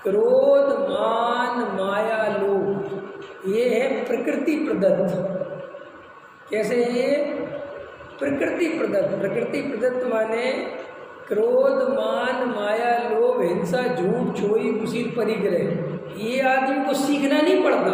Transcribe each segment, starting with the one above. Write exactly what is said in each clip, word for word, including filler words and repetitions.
क्रोध, मान, माया, लोभ, ये है प्रकृति प्रदत्त। कैसे है ये? प्रकृति प्रदत्त। प्रकृति प्रदत्त माने क्रोध, मान, माया, लोभ, हिंसा, झूठ, चोरी, कुशील, परिग्रह। ये आदमी को सीखना नहीं पड़ता।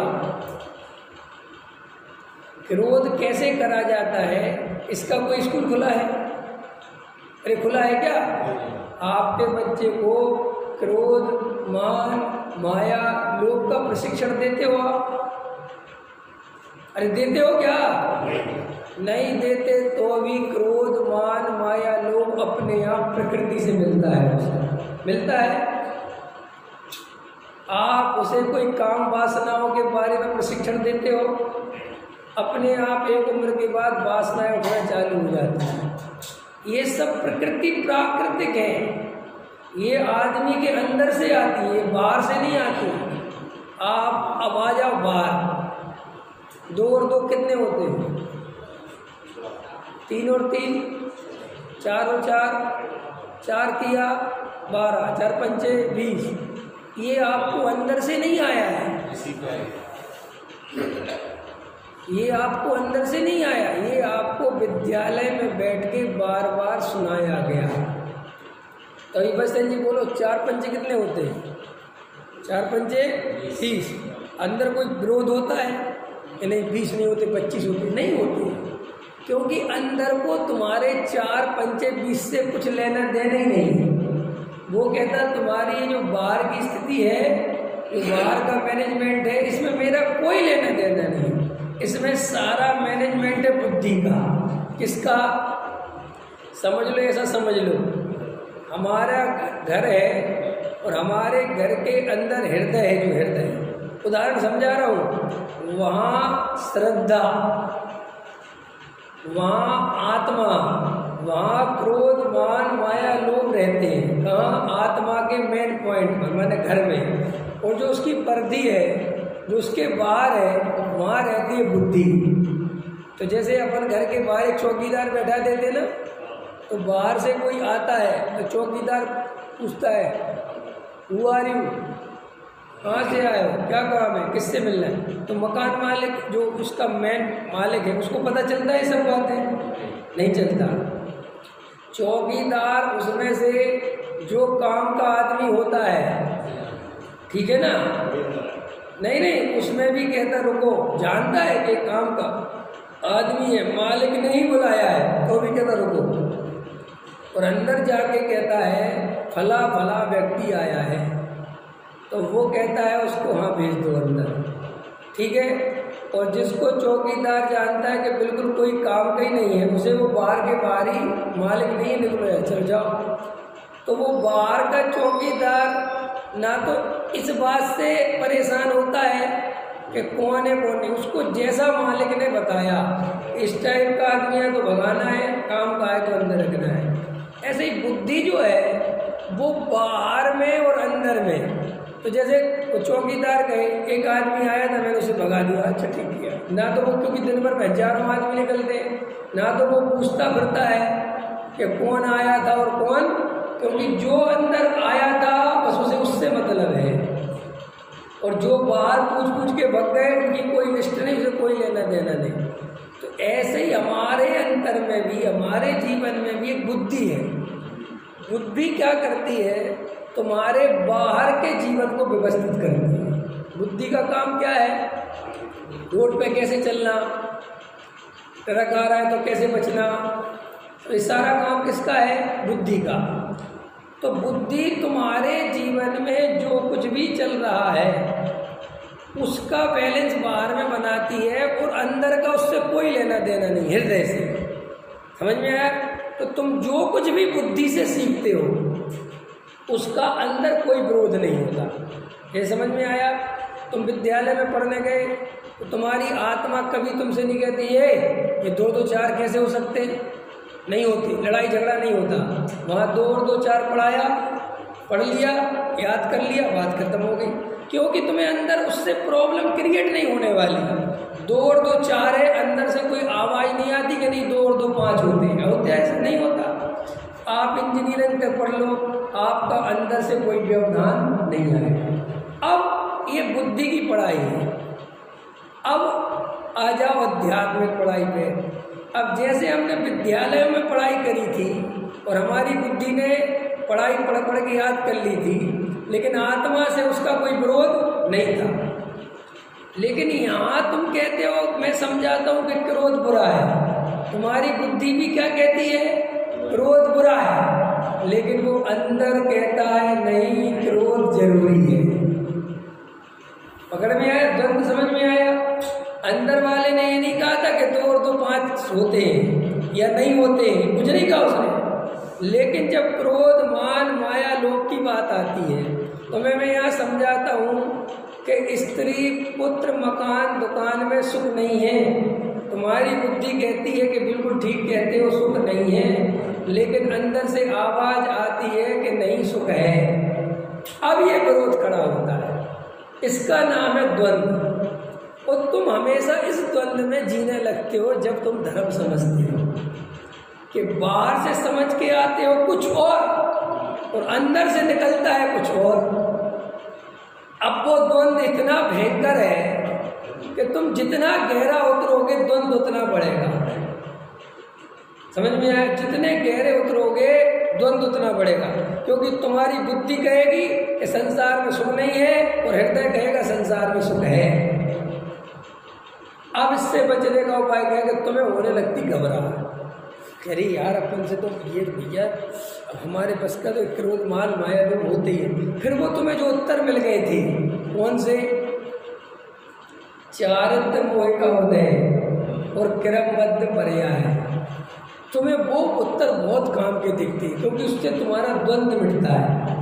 क्रोध कैसे करा जाता है, इसका कोई स्कूल खुला है? अरे खुला है क्या? आपके बच्चे को क्रोध, मान, माया, लोभ का प्रशिक्षण देते हो आप? अरे देते हो क्या? नहीं देते तो भी क्रोध, मान, माया, लोभ अपने आप प्रकृति से मिलता है, उसे मिलता है। आप उसे कोई काम वासनाओं के बारे में प्रशिक्षण देते हो, अपने आप एक उम्र के बाद वासनाएं उठना चालू हो जाती हैं। ये सब प्रकृति प्राकृतिक है, ये आदमी के अंदर से आती है, बाहर से नहीं आती। आप अब आ जाओ बाहर, दो और दो कितने होते हैं? तीन और तीन, चार और चार, चार किया बारह, चार पंचे बीस। ये आपको अंदर से नहीं आया है, ये आपको अंदर से नहीं आया, ये आपको विद्यालय में बैठ के बार बार सुनाया गया। तो अभी बस जी बोलो, चार पंचे कितने होते हैं? चार पंचे बीस। अंदर कोई विरोध होता है कि नहीं बीस नहीं होते, पच्चीस होते? नहीं होते, क्योंकि अंदर को तुम्हारे चार पंचे बीस से कुछ लेना देना ही नहीं। वो कहता तुम्हारी ये जो बाहर की स्थिति है, जो बाहर का मैनेजमेंट है, इसमें मेरा कोई लेना देना नहीं। इसमें सारा मैनेजमेंट है बुद्धि का। किसका? समझ लो, ऐसा समझ लो, हमारा घर है और हमारे घर के अंदर हृदय है, जो हृदय, उदाहरण समझा रहा हूँ, वहाँ श्रद्धा, वहाँ आत्मा, वहाँ क्रोध, मान, माया, लोभ रहते हैं। कहाँ? आत्मा के मेन पॉइंट पर, मैंने घर में। और जो उसकी परिधि है, जो उसके बाहर है, वहाँ रहती है बुद्धि। तो जैसे अपन घर के बाहर एक चौकीदार बैठा देते ना, तो बाहर से कोई आता है तो चौकीदार पूछता है, हु आर यू, कहाँ से आए हो, क्या काम है, किससे मिलना है? तो मकान मालिक, जो उसका मेन मालिक है, उसको पता चलता है सब बातें? नहीं चलता। चौकीदार उसमें से जो काम का आदमी होता है, ठीक है ना? नहीं नहीं, उसमें भी कहता रुको, जानता है कि काम का आदमी है, मालिक ने ही बुलाया है, तो भी कहता रुको। और अंदर जाके कहता है फला फला व्यक्ति आया है, तो वो कहता है उसको हाँ भेज दो अंदर, ठीक है। और जिसको चौकीदार जानता है कि बिल्कुल कोई काम का ही नहीं है, उसे वो बाहर के बाहर ही, मालिक नहीं निकलो है, चल जाओ। तो वो बाहर का चौकीदार ना तो इस बात से परेशान होता है कि कौन है कौन नहीं, उसको जैसा मालिक ने बताया, इस टाइप का आदमी है तो भगाना है, काम का है तो अंदर रखना है। ऐसे ही बुद्धि जो है वो बाहर में और अंदर में। तो जैसे चौकीदार कहे एक आदमी आया था, मैंने उसे भगा दिया, अच्छा ठीक किया ना। तो वो क्योंकि दिन भर में हजारों आदमी निकलते हैं, ना तो वो पूछता फिरता है कि कौन आया था और कौन, क्योंकि जो अंदर आया था बस उसे उससे मतलब है, और जो बाहर पूछ पूछ के भग गए उनकी कोई लिस्ट नहीं, उसे कोई लेना देना नहीं। तो ऐसे ही हमारे अंतर में भी, हमारे जीवन में भी एक बुद्धि है। बुद्धि क्या करती है? तुम्हारे बाहर के जीवन को व्यवस्थित करती है। बुद्धि का काम क्या है? रोड पे कैसे चलना, ट्रक आ रहा है तो कैसे बचना, तो ये सारा काम किसका है? बुद्धि का। तो बुद्धि तुम्हारे जीवन में जो कुछ भी चल रहा है उसका बैलेंस बाहर में बनाती है, और अंदर का उससे कोई लेना देना नहीं, हृदय से। समझ में आया? तो तुम जो कुछ भी बुद्धि से सीखते हो उसका अंदर कोई विरोध नहीं होता। ये समझ में आया? तुम विद्यालय में पढ़ने गए तो तुम्हारी आत्मा कभी तुमसे नहीं कहती है ये दो दो चार कैसे हो सकते, नहीं होती, लड़ाई झगड़ा नहीं होता। वहाँ दो और दो चार पढ़ाया, पढ़ लिया, याद कर लिया, बात खत्म हो गई, क्योंकि तुम्हें अंदर उससे प्रॉब्लम क्रिएट नहीं होने वाली। दो और दो चार है, अंदर से कोई आवाज़ नहीं आती कि नहीं दो और दो पाँच होते हैं, होते ऐसा नहीं होता। आप इंजीनियरिंग तक पढ़ लो, आपका अंदर से कोई व्यवधान नहीं आएगा। अब ये बुद्धि की पढ़ाई है। अब आ जाओ आध्यात्मिक पढ़ाई पे। अब जैसे हमने विद्यालयों में पढ़ाई करी थी और हमारी बुद्धि ने पढ़ाई पढ़ पढ़ के याद कर ली थी, लेकिन आत्मा से उसका कोई विरोध नहीं था। लेकिन यहाँ तुम कहते हो, मैं समझाता हूँ कि क्रोध बुरा है, तुम्हारी बुद्धि भी क्या कहती है? क्रोध बुरा है, लेकिन वो अंदर कहता है नहीं, क्रोध जरूरी है। पकड़ में आया? द्वंद्व समझ में आया? अंदर वाले ने ये नहीं कहा था कि दो और दो पांच होते हैं या नहीं होते हैं, कुछ नहीं कहा उसने। लेकिन जब क्रोध, मान, माया, लोभ की बात आती है तो मैं मैं यहाँ समझाता हूँ कि स्त्री, पुत्र, मकान, दुकान में सुख नहीं है। तुम्हारी बुद्धि कहती है कि बिल्कुल ठीक कहते हो, सुख नहीं है, लेकिन अंदर से आवाज आती है कि नहीं, सुख है। अब ये विरोध खड़ा होता है, इसका नाम है द्वंद्व। और तुम हमेशा इस द्वंद्व में जीने लगते हो जब तुम धर्म समझते हो कि बाहर से समझ के आते हो कुछ और और अंदर से निकलता है कुछ और। अब वो द्वंद्व इतना भयंकर है कि तुम जितना गहरा उतरोगे द्वंद्व उतना बढ़ेगा। समझ में आया? जितने गहरे उतरोगे द्वंद्व उतना बढ़ेगा, क्योंकि तुम्हारी बुद्धि कहेगी कि संसार में सुख नहीं है और हृदय कहेगा संसार में सुख है। अब इससे बचने का उपाय क्या है कि तुम्हें होने लगती घबराहट। अरे यार, अपन से तो ये भैया अब हमारे बस का तो क्रोध, मान, माया लोग होते ही है। फिर वो तुम्हें जो उत्तर मिल गए थे, कौन से? चारित्र मोह का उदय और क्रमबद्ध पर्याय। तुम्हें वो उत्तर बहुत काम के दिखते हैं, क्योंकि उससे तुम्हारा द्वंद्व मिटता है।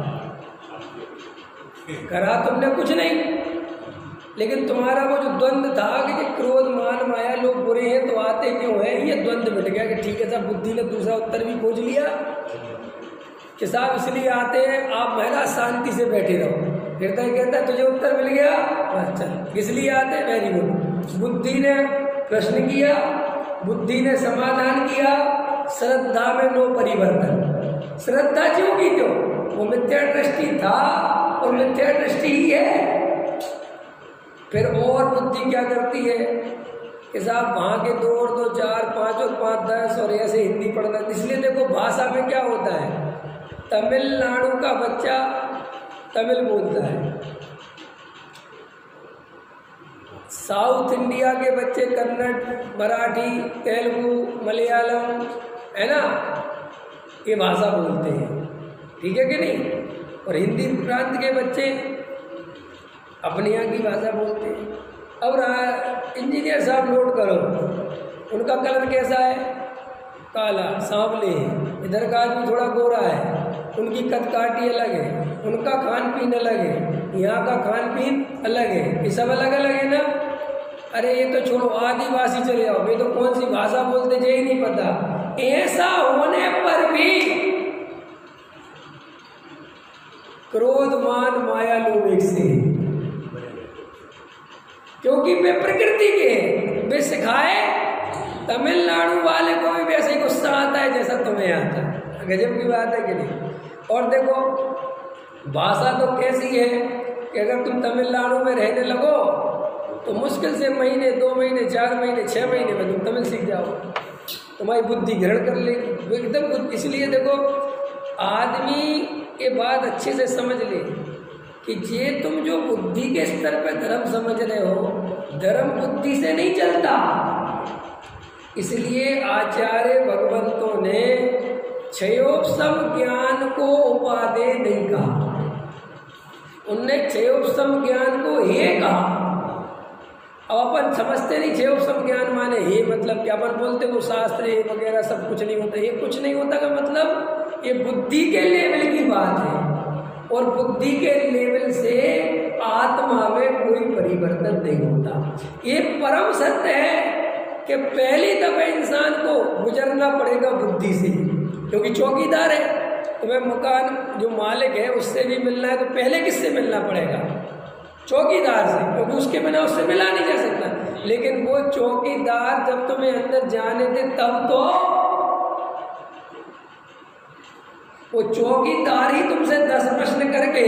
करा तुमने कुछ नहीं, लेकिन तुम्हारा वो जो द्वंद्व था कि क्रोध, मान, माया, लोग बुरे हैं तो आते क्यों हैं, ये द्वंद्व मिट गया कि ठीक है साहब, बुद्धि ने दूसरा उत्तर भी खोज लिया कि साहब इसलिए आते हैं, आप महिला शांति से बैठे रहो। हृदय कहता है तुझे उत्तर मिल गया, अच्छा इसलिए आते हैं, वेरी गुड। बुद्धि ने प्रश्न किया, बुद्धि ने समाधान किया, श्रद्धा में नो परिवर्तन। श्रद्धा क्यों की? क्यों? वो मिथ्या दृष्टि था और मिथ्या दृष्टि ही है। फिर और बुद्धि क्या करती है कि साहब वहाँ के दो और दो चार, पाँच और पाँच दस, और ऐसे हिंदी पढ़ना। इसलिए देखो भाषा में क्या होता है, तमिलनाडु का बच्चा तमिल बोलता है, साउथ इंडिया के बच्चे कन्नड़, मराठी, तेलुगु, मलयालम, है ना, ये भाषा बोलते हैं, ठीक है कि नहीं? और हिंदी प्रांत के बच्चे अपने यहाँ की भाषा बोलते हैं। अब इंजीनियर साहब नोट करो, उनका कलर कैसा है? काला, सांवले है। इधर का आदमी थोड़ा गोरा है, उनकी कदकाठी अलग है, उनका खान पीन अलग है, यहाँ का खान पीन अलग है, ये सब अलग अलग है ना। अरे ये तो छोड़ो, आदिवासी चले जाओ, ये तो कौन सी भाषा बोलते ये ही नहीं पता। ऐसा होने पर भी क्रोध, मान, माया, लोभ एक से, क्योंकि वे प्रकृति के हैं। वे सिखाए तमिलनाडु वाले को भी वैसे ही गुस्सा आता है जैसा तुम्हें आता है। गजब की बात है कि नहीं? और देखो भाषा तो कैसी है कि अगर तुम तमिलनाडु में रहने लगो तो मुश्किल से महीने, दो महीने, चार महीने, छः महीने में तुम तमिल सीख जाओ, तुम्हारी बुद्धि ग्रहण कर लेगी एकदम। इसलिए देखो, आदमी के बात अच्छे से समझ ले कि ये तुम जो बुद्धि के स्तर पर धर्म समझ रहे हो, धर्म बुद्धि से नहीं चलता। इसलिए आचार्य भगवंतों ने क्षयोपशम ज्ञान को उपादेय नहीं कहा, उनने क्षयोपशम ज्ञान को हे कहा। अब अपन समझते नहीं क्षयोपशम ज्ञान माने हे मतलब क्या, अपन बोलते वो शास्त्र ये वगैरह सब कुछ नहीं होता। ये कुछ नहीं होता का मतलब ये बुद्धि के लेवल की बात है, और बुद्धि के लेवल से आत्मा में कोई परिवर्तन नहीं होता। ये परम सत्य है कि पहली दफे इंसान को गुजरना पड़ेगा बुद्धि से, क्योंकि चौकीदार है, तुम्हें मकान जो मालिक है उससे भी मिलना है तो पहले किससे मिलना पड़ेगा? चौकीदार से, क्योंकि उसके बिना उससे मिला नहीं जा सकता। लेकिन वो चौकीदार जब तुम्हें अंदर जाने दे तब तो वो चौकीदार ही तुमसे दस प्रश्न करके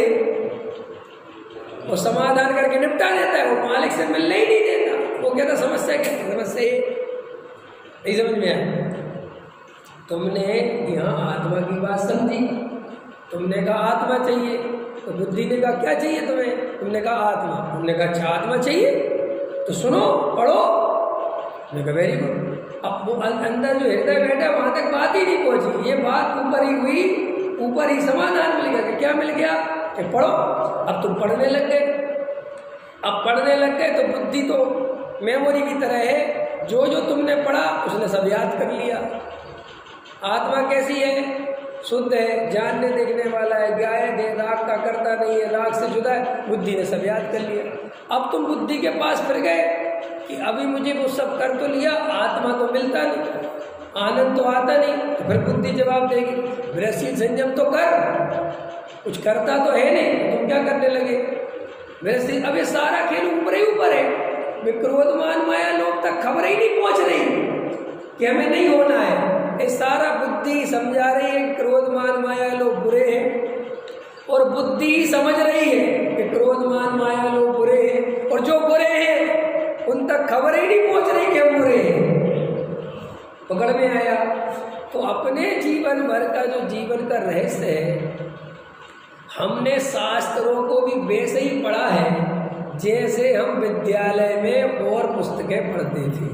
और समाधान करके निपटा देता है, वो मालिक से मिलने ही नहीं देता। वो कहता समस्या क्या समस्या ये नहीं समझ में आया। तुमने यहाँ आत्मा की बात समझी, तुमने कहा आत्मा चाहिए, तो बुद्धि ने कहा क्या चाहिए तुम्हें, तुमने कहा आत्मा, तुमने कहा अच्छा आत्मा चाहिए तो सुनो पढ़ो, मैंने कहा वेरी गुड। अब वो अंदर जो हृदय बैठा वहां तक बात ही नहीं पहुंची, ये बात ऊपर ही हुई, ऊपर ही समाधान मिल गया। क्या मिल गया कि पढ़ो। अब तुम पढ़ने लग गए, अब पढ़ने लग गए तो बुद्धि तो मेमोरी की तरह है, जो जो तुमने पढ़ा उसने सब याद कर लिया। आत्मा कैसी है, शुद्ध है, जानने देखने वाला है, गायब है, राग का करता नहीं है, राग से जुदा है, बुद्धि ने सब याद कर लिया। अब तुम बुद्धि के पास फिर गए कि अभी मुझे वो सब कर तो लिया, आत्मा तो मिलता नहीं, आनंद तो आता नहीं, तो फिर बुद्धि जवाब देगी गृहस्थी संयम तो कर, कुछ करता तो है नहीं, तुम क्या करने लगे गृहस्थी। अब ये सारा खेल ऊपर ही ऊपर है, क्रोध मान माया लोग तक खबर ही नहीं पहुंच रही कि हमें नहीं होना है। ये सारा बुद्धि समझा रही है क्रोध मान माया लोग बुरे हैं, और बुद्धि समझ रही है कि क्रोध मान माया लोग बुरे हैं, और जो बुरे हैं उन तक खबर ही नहीं पहुंच रही कि हम बुरे हैं। पकड़ में आया। तो अपने जीवन भर का जो जीवन का रहस्य है, हमने शास्त्रों को भी वैसे ही पढ़ा है जैसे हम विद्यालय में और पुस्तकें पढ़ते थे,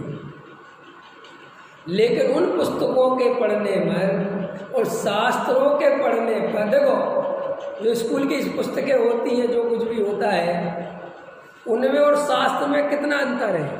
लेकिन उन पुस्तकों के पढ़ने में और शास्त्रों के पढ़ने पर, देखो जो स्कूल की पुस्तकें होती हैं, जो कुछ भी होता है उनमें और शास्त्र में कितना अंतर है,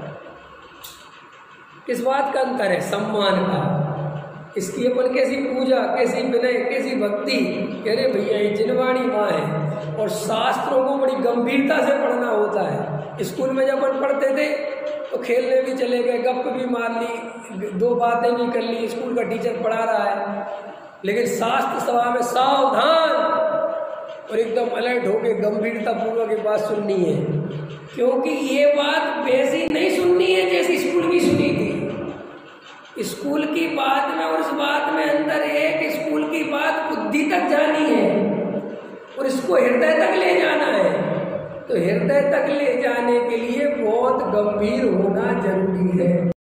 किस बात का अंतर है, सम्मान का। इसकी अपन कैसी पूजा, कैसी विनय, कैसी भक्ति, कह रहे भैया ये जिनवाणी माँ है, और शास्त्रों को बड़ी गंभीरता से पढ़ना होता है। स्कूल में जब अपन पढ़ते थे तो खेलने भी चले गए, गप भी मार ली, दो बातें भी कर ली, स्कूल का टीचर पढ़ा रहा है, लेकिन शास्त्र सभा में सावधान और एकदम अलर्ट होकर गंभीरता पूर्वक ये बात सुननी है, क्योंकि ये बात वैसी नहीं सुननी है जैसी स्कूल की सुनी थी। स्कूल की बात में और इस बात में अंतर है कि स्कूल की बात बुद्धि तक जानी है और इसको हृदय तक ले जाना है। तो हृदय तक ले जाने के लिए बहुत गंभीर होना जरूरी है।